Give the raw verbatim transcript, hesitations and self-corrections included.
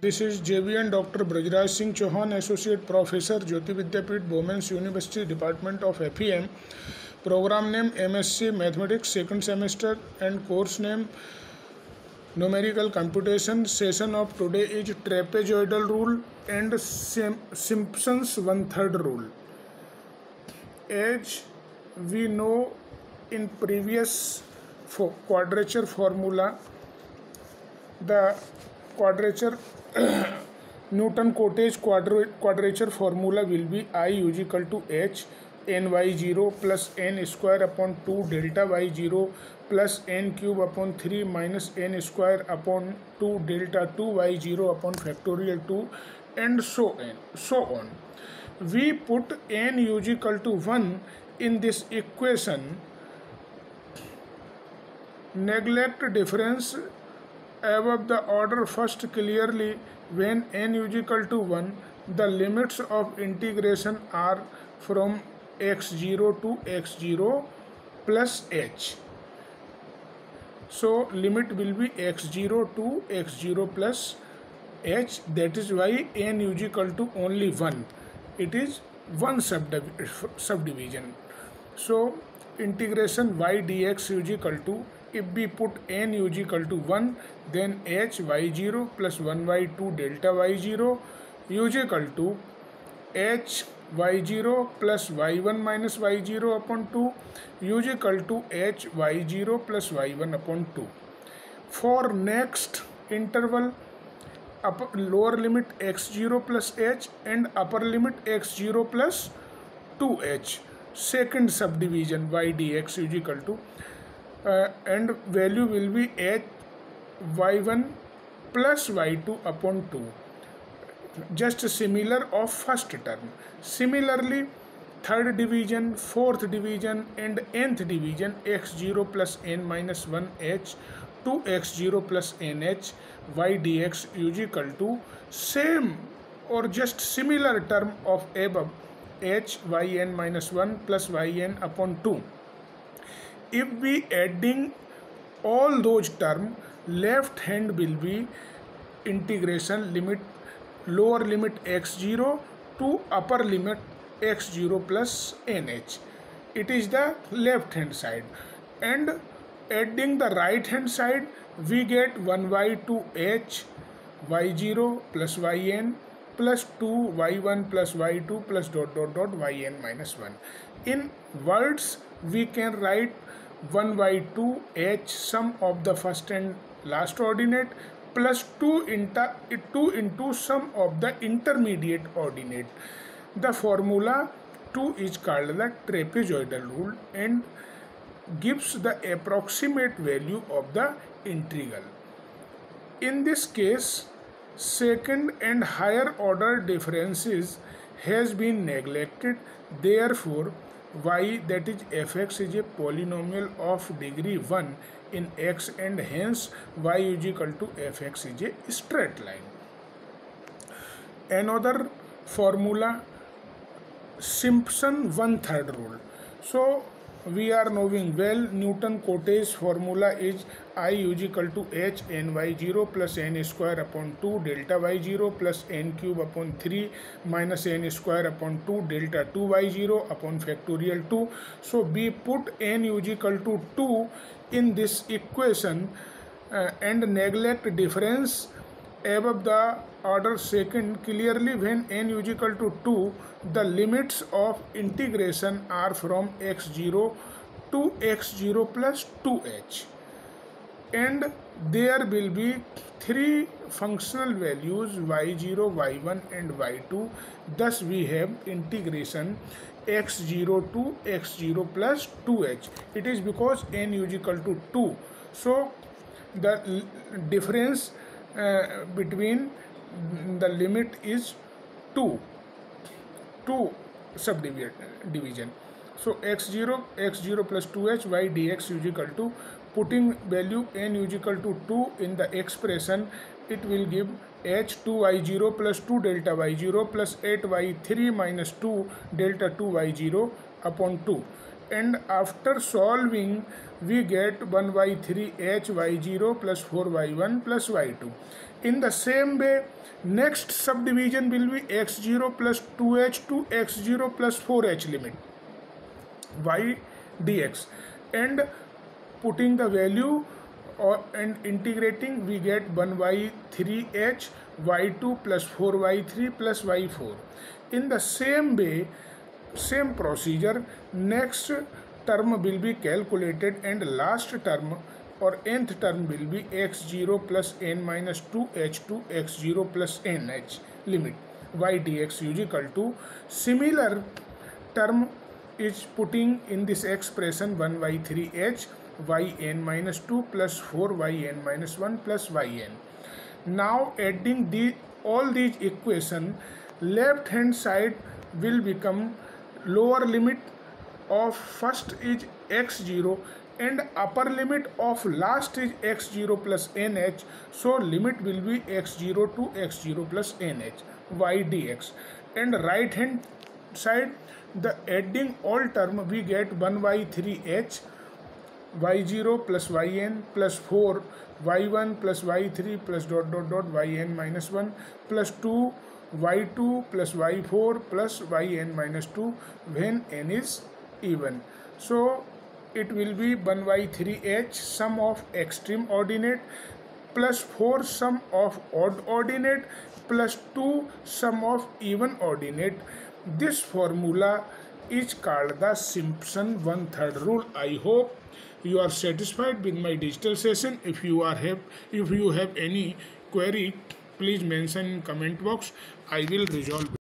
This is J V N Doctor Brajraj Singh Chauhan, Associate Professor, Jyoti Vidyapeeth, Women's University, Department of F E M. Program name M S c Mathematics, second semester, and course name Numerical Computation. Session of today is Trapezoidal Rule and Sim Simpson's one-third rule. As we know in previous for quadrature formula, the quadrature Newton-Cotes quadrature formula will be I is equal to h n y zero plus n square upon two delta y zero plus n cube upon three minus n square upon two delta two y zero upon factorial two, and so on. So on. We put n is equal to one in this equation. Neglect difference above the order first. Clearly, when n is equal to one, the limits of integration are from x zero to x zero plus h. So limit will be x zero to x zero plus h. That is why n is equal to only one. It is one subdiv subdivision. So integration y dx is equal to, if we put n is equal to one, then h y zero plus one by two delta y zero is equal to h y zero plus y one minus y zero upon two is equal to h y zero plus y one upon two. For next interval, upper lower limit x zero plus h and upper limit x zero plus two h. Second subdivision y dx is equal to uh, and value will be h y one plus y two upon two, just similar of first term. Similarly, third division, fourth division and nth division, x zero plus n minus one h to x zero plus nh y dx is equal to same or just similar term of above, h yn minus one plus yn upon two. If we adding all those terms, left hand will be integration limit lower limit x zero to upper limit x zero plus nh. It is the left hand side, and adding the right hand side, we get one by two h y zero plus yn plus two y one plus y two plus dot dot dot yn minus one. In words, we can write one by two h sum of the first and last ordinate plus two into two into sum of the intermediate ordinate. The formula two is called the trapezoidal rule and gives the approximate value of the integral. In this case, second and higher order differences has been neglected. Therefore, y, that is fx, is a polynomial of degree one in x, and hence y is equal to fx is a straight line. Another formula, Simpson one-third rule. So we are knowing well, Newton-Cotes formula is I is equal to h n y zero plus n square upon two delta y zero plus n cube upon three minus n square upon two delta two y zero upon factorial two. So we put n is equal to two in this equation uh, and neglect difference above the order second. Clearly, when n is equal to two, the limits of integration are from x zero to x zero plus two h, and there will be three functional values y zero, y one and y two. Thus we have integration x zero to x zero plus two h. It is because n is equal to two. So the difference uh, between the limit is two, two subdivision. So x zero, x zero plus two h y dx is equal to, putting value n is equal to two in the expression, it will give h two y zero plus two delta y zero plus eight y three minus two delta two y zero upon two. and after solving we get one by three h y zero plus four y one plus y two. In the same way, next subdivision will be x zero plus two h to x zero plus four h limit y dx, and putting the value or and integrating we get one by three h y two plus four y three plus y four. In the same way, same procedure, next term will be calculated and last term or nth term will be x zero plus n minus two h to x zero plus nh limit y dx is equal to similar term is putting in this expression one by three h yn minus two plus four yn minus one plus yn. Now adding the all these equation, left hand side will become lower limit of first is x zero and upper limit of last is x zero plus nh, so limit will be x zero to x zero plus nh y dx, and right hand side the adding all term we get one by three h y zero plus yn plus four y one plus y three plus dot dot dot yn minus one plus two y two plus y four plus yn minus two when n is even. So it will be one by three h sum of extreme ordinate plus four sum of odd ordinate plus two sum of even ordinate. This formula is called the Simpson one-third rule. I hope you are satisfied with my digital session. If you are have if you have any query, please mention in comment box. I will resolve it.